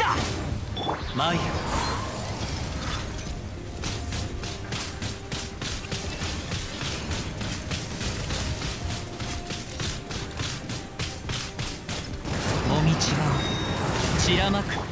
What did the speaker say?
だ。マイヤ。もみちが散らまく。